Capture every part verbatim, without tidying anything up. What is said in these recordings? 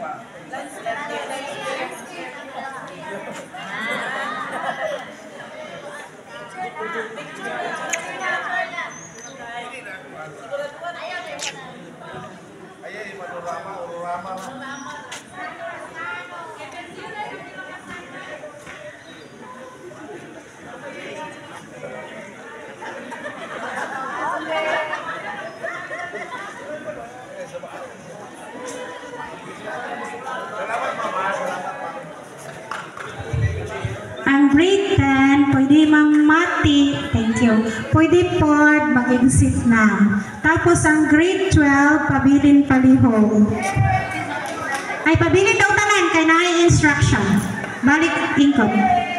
Ang grade ten, pwede mamati. Thank you. Pwede po mag-exit na. Tapos ang grade twelve, pabilin palihog. Ay, pabilin daw tanan kay na instruction. Balik income.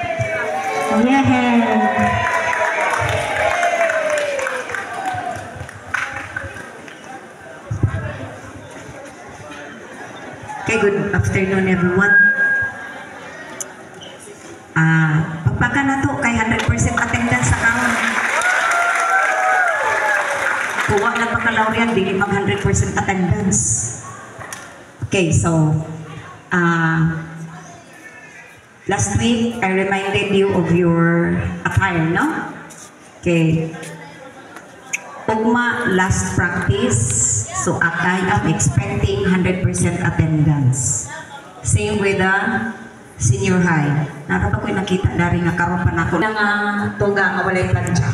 Yeah. Okay, good afternoon everyone. Ah, pagpaka na to kay one hundred percent attendance sa karon. Kuha na baccalaureate, dili mag one hundred percent attendance. Okay, so uh, last week I reminded you of your attire, no? Okay. Ugma last practice, so I am expecting one hundred percent attendance. Same with the senior high. Narapa ko'y nakita na rin nga karoon pa na ako ng uh, tuga nga walay plancha.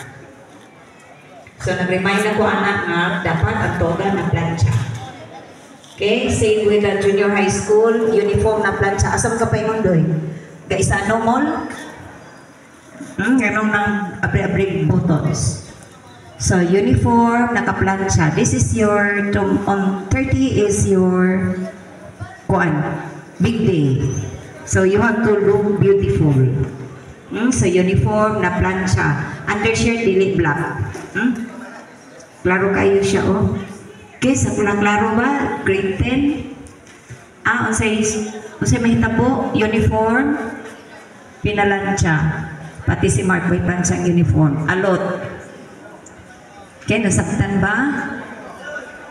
So nag-remind ako anak nga dapat ang tuga na plancha. Okay, same with the junior high school, uniform na plancha. Asam ka pa yung doy? Kaisa no mall? Hmm, ganun ng abri-abri buttons. So uniform, naka-plancha. This is your, on thirty is your kuan, big day. So you have to look beautiful. Hmm? So uniform na plancha. Undershirt dili black. Hmm? Klaro kayo siya oh. Okay, sa kulang klaro ba? Grade ten. Ah, unsay unsay mahita po? Uniform pinalancha. Pati si Mark Boy pansang uniform. Alot. Okay, nasaktan ba?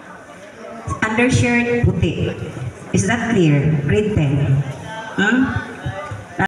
Undershirt puti. Is that clear? Grade ten. Hmm?